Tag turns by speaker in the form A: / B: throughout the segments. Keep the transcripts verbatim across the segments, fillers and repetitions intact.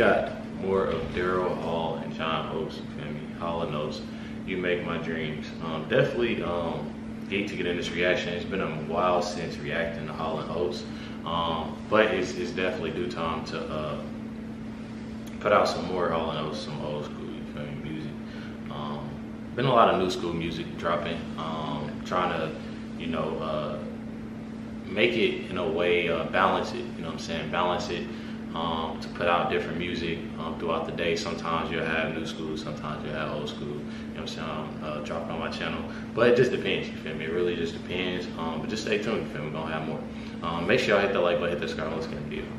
A: got more of Daryl Hall and John Oates, you feel me? Hall and Oates, You Make My Dreams. Um, definitely um, need to get in this reaction. It's been a while since reacting to Hall and Oates, um, but it's, it's definitely due time to uh, put out some more Hall and Oates, some old school, you feel me, music. Um, been a lot of new school music dropping, um, trying to, you know, uh, make it in a way, uh, balance it, you know what I'm saying, balance it. Um, to put out different music um, throughout the day. Sometimes you'll have new school, sometimes you'll have old school, you know what I'm saying, um, uh, dropping on my channel. But it just depends, you feel me? It really just depends. Um, but just stay tuned, you feel me? We're gonna have more. Um, make sure y'all hit the like button, hit the subscribe, let's get the video.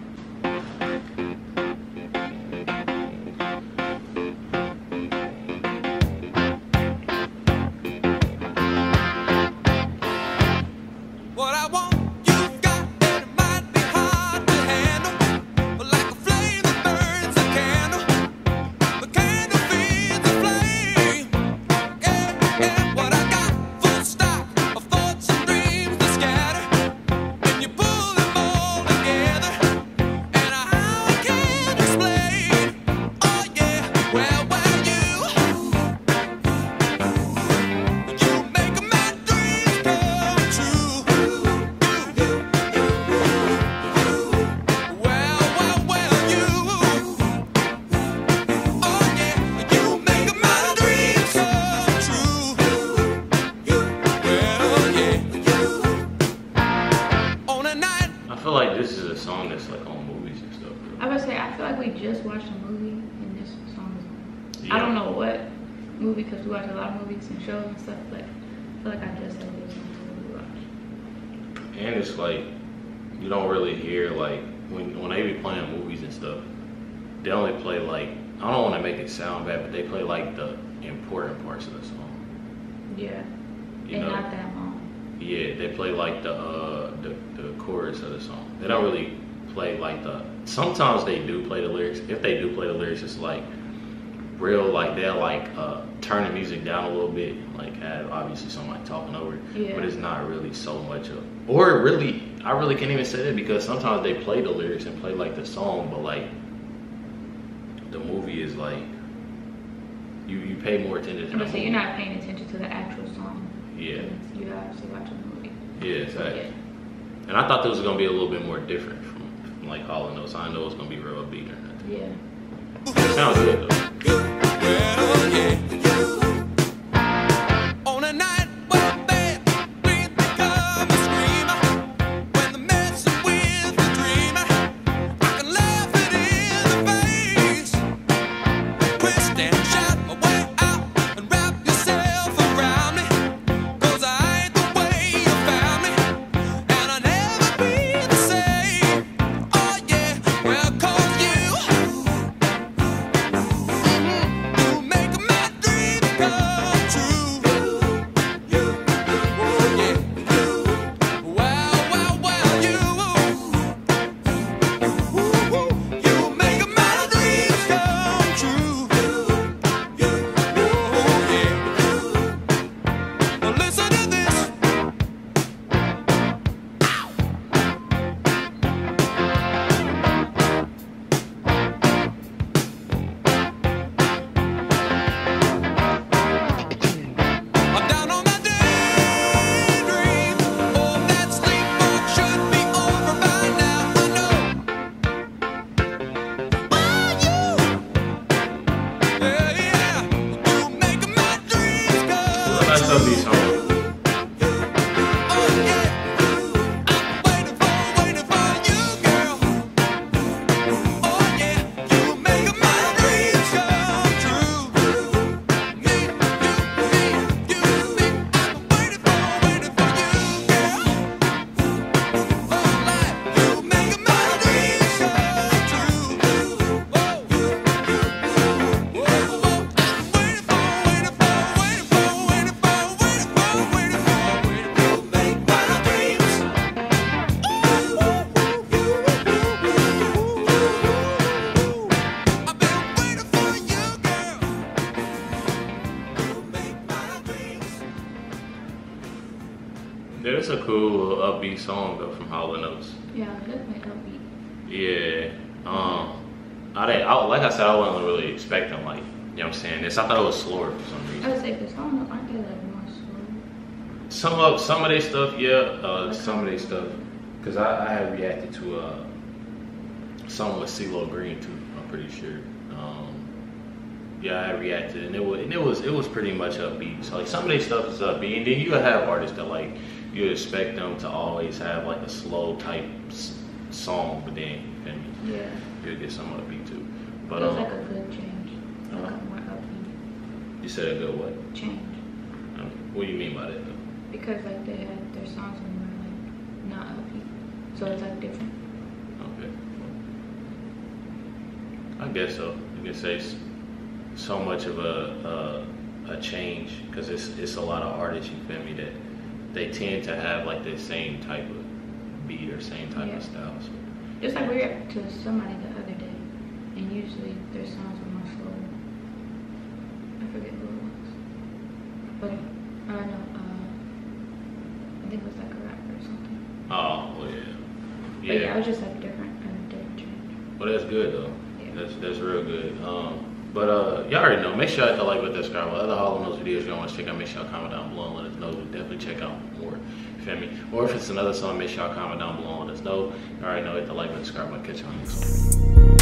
A: I feel like this is a song that's like on movies and stuff. Bro.
B: I would say I feel like we just watched a movie and this song is on.
A: Yeah.
B: I don't know what movie because we watch a lot of movies and shows and stuff. Like I feel like I just heard this song we watched.
A: And it's like you don't really hear like when when they be playing movies and stuff. They only play like I don't want to make it sound bad, but they play like the important parts of the song.
B: Yeah.
A: You
B: and
A: know?
B: not that long.
A: Yeah, they play like the uh the, the chorus of the song. They don't really play like the sometimes they do play the lyrics. If they do play the lyrics, it's like real like they'll like uh turn the music down a little bit, like have obviously somebody talking over it.
B: Yeah.
A: But it's not really so much of or really I really can't even say that because sometimes they play the lyrics and play like the song, but like the movie is like you, you pay more attention to the
B: So
A: movie.
B: you're not paying attention to the actual song.
A: Yeah.
B: You obviously watch a movie.
A: Yeah, exactly.
B: Yeah.
A: And I thought this was gonna be a little bit more different from, from like Hall and Oates. I know it's gonna be real upbeat or nothing.
B: Yeah.
A: It sounds good though.
C: Well, yeah. On a night when bad dreams become a screamer, when the messing with the dreamer, I can laugh it in the face. Twist and shout my way out and wrap yourself around me, 'cause I ain't the way you found me, and I'll never be the same. Oh yeah, well 'cause you
A: of these songs. Yeah, it's a cool little upbeat song though from Hall and Oates.
B: Yeah, definitely upbeat.
A: Yeah. Um I didn't, I, like I said, I wasn't really expecting like, you know what I'm saying, this. I thought it was slower for some reason.
B: I would say, because I don't know, aren't they like more slow?
A: Some of some of their stuff, yeah. Uh, some of their stuff, because I, I had reacted to uh, some with CeeLo Green too. I'm pretty sure. Um, yeah, I had reacted, and it was and it was it was pretty much upbeat. So like some of their stuff is upbeat, and then you have artists that like you expect them to always have like a slow type s- song, but then you feel me?
B: Yeah.
A: You'll get some upbeat too. But
B: It was
A: um,
B: like a good change. Like
A: uh-huh.
B: a more upbeat
A: you said a good what?
B: change.
A: Um, what do you mean by that though?
B: Because like they had their songs and were like not upbeat. So it's like different.
A: Okay. I guess so. You can say s- so much of a a, a change because it's it's a lot of artists. You feel me? That they tend to have like the same type of beat or same type
B: Yeah.
A: of style. So.
B: Just like we reacted to somebody the other day, and usually their songs are more slow. I forget who it was, but I uh, know. Uh, I think it was like a rapper or something.
A: Oh, well, yeah.
B: But
A: Yeah.
B: yeah, it was just like different and different change.
A: Well, that's good though.
B: Yeah.
A: That's that's real good. Um, but uh, y'all already know. Make sure y'all hit the like button, subscribe. What other Hall and Oates videos y'all want to check out? Make sure y'all comment down below and let us know. We'll definitely check out more. You feel me? Or if it's another song, make sure y'all comment down below and let us know. You already know. Hit the like button, subscribe. I'll catch you on the next one.